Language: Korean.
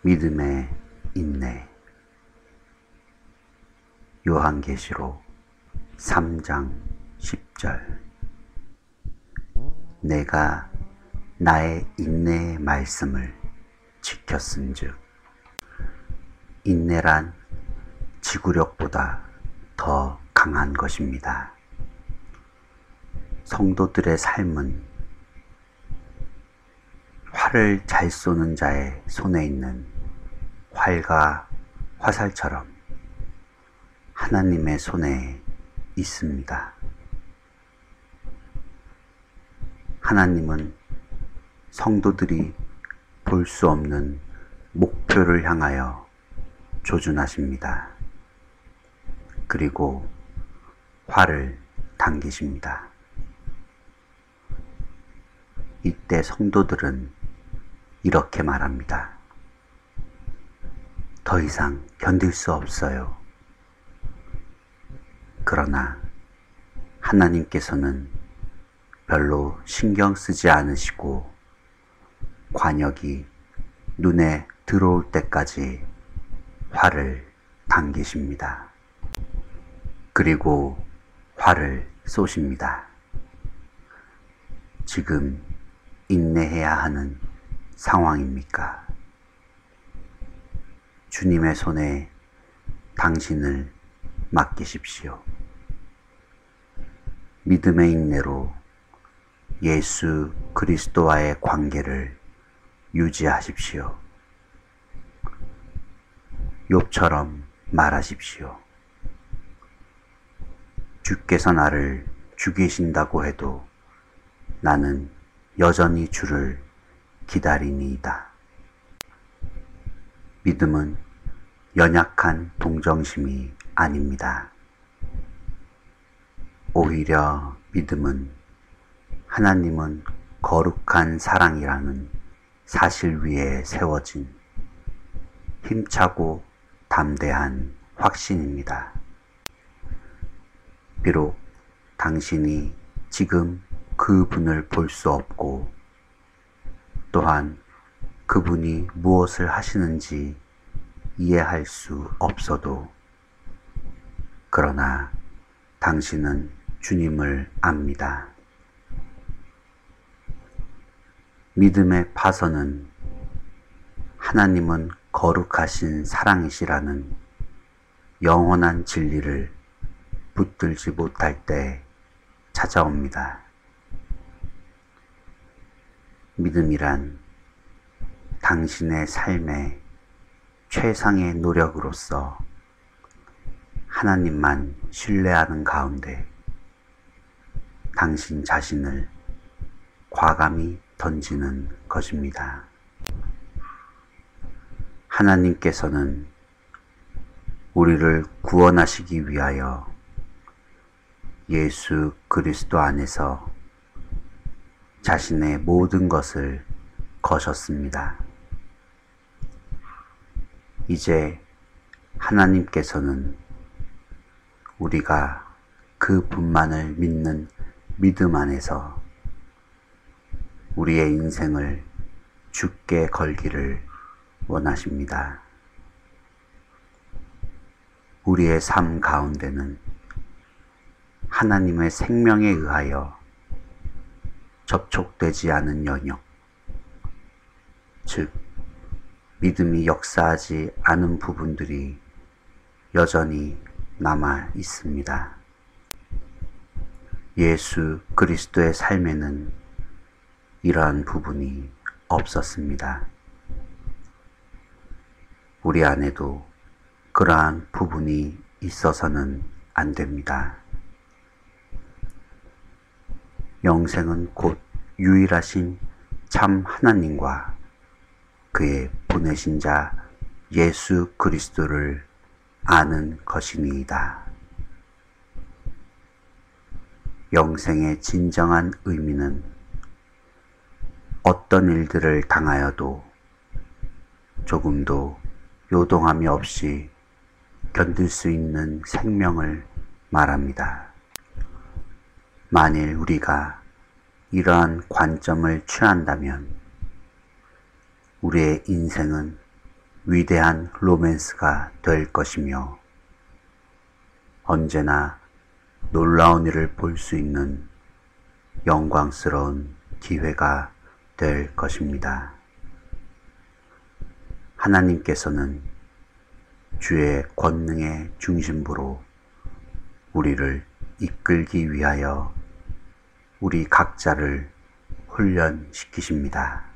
믿음의 인내. 요한계시록 3장 10절. 내가 나의 인내의 말씀을 지켰은즉. 인내란 지구력보다 더 강한 것입니다. 성도들의 삶은 활을 잘 쏘는 자의 손에 있는 활과 화살처럼 하나님의 손에 있습니다. 하나님은 성도들이 볼 수 없는 목표를 향하여 조준하십니다. 그리고 활을 당기십니다. 이때 성도들은 이렇게 말합니다. 더 이상 견딜 수 없어요. 그러나 하나님께서는 별로 신경 쓰지 않으시고 관역이 눈에 들어올 때까지 활을 당기십니다. 그리고 활을 쏘십니다. 지금 인내해야 하는 상황입니까? 주님의 손에 당신을 맡기십시오. 믿음의 인내로 예수 그리스도와의 관계를 유지하십시오. 욥처럼 말하십시오. 주께서 나를 죽이신다고 해도 나는 여전히 주를 기다리니이다. 믿음은 연약한 동정심이 아닙니다. 오히려 믿음은 하나님은 거룩한 사랑이라는 사실 위에 세워진 힘차고 담대한 확신입니다. 비록 당신이 지금 그분을 볼 수 없고 또한 그분이 무엇을 하시는지 이해할 수 없어도 그러나 당신은 주님을 압니다. 믿음의 파선은 하나님은 거룩하신 사랑이시라는 영원한 진리를 붙들지 못할 때 찾아옵니다. 믿음이란 당신의 삶의 최상의 노력으로서 하나님만 신뢰하는 가운데 당신 자신을 과감히 던지는 것입니다. 하나님께서는 우리를 구원하시기 위하여 예수 그리스도 안에서 자신의 모든 것을 거셨습니다. 이제 하나님께서는 우리가 그분만을 믿는 믿음 안에서 우리의 인생을 주께 걸기를 원하십니다. 우리의 삶 가운데는 하나님의 생명에 의하여 접촉되지 않은 영역, 즉 믿음이 역사하지 않은 부분들이 여전히 남아 있습니다. 예수 그리스도의 삶에는 이러한 부분이 없었습니다. 우리 안에도 그러한 부분이 있어서는 안 됩니다. 영생은 곧 유일하신 참 하나님과 그의 보내신 자 예수 그리스도를 아는 것이니이다. 영생의 진정한 의미는 어떤 일들을 당하여도 조금도 요동함이 없이 견딜 수 있는 생명을 말합니다. 만일 우리가 이러한 관점을 취한다면 우리의 인생은 위대한 로맨스가 될 것이며 언제나 놀라운 일을 볼 수 있는 영광스러운 기회가 될 것입니다. 하나님께서는 주의 권능의 중심부로 우리를 이끌기 위하여 우리 각자를 훈련시키십니다.